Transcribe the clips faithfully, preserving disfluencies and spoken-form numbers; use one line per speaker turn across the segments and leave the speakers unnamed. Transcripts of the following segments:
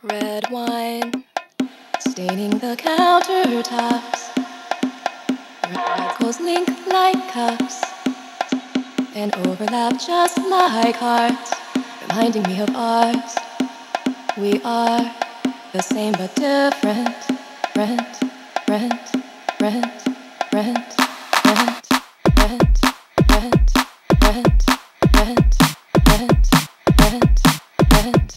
Red wine staining the countertops. Red coals link like cups and overlap just like hearts, reminding me of ours. We are the same but different. Rent, rent, rent, rent, rent, rent, rent, rent, rent, rent, rent, rent.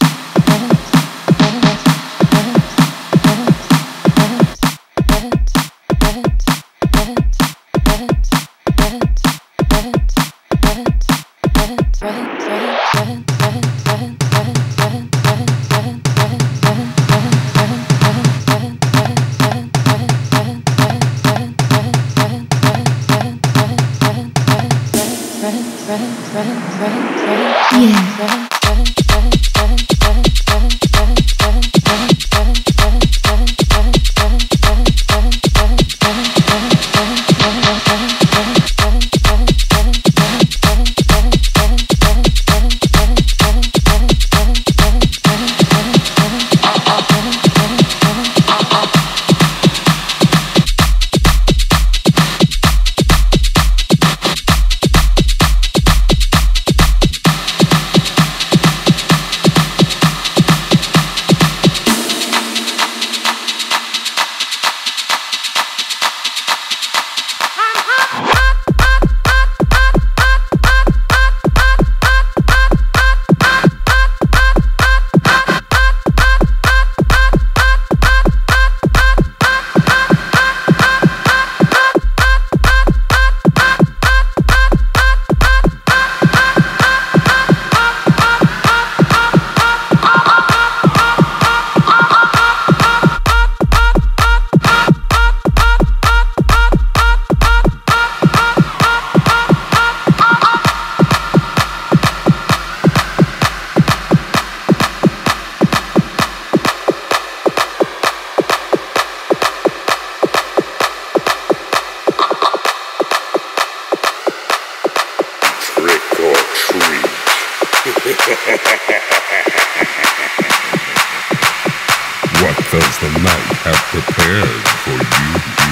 What does the night have prepared for you?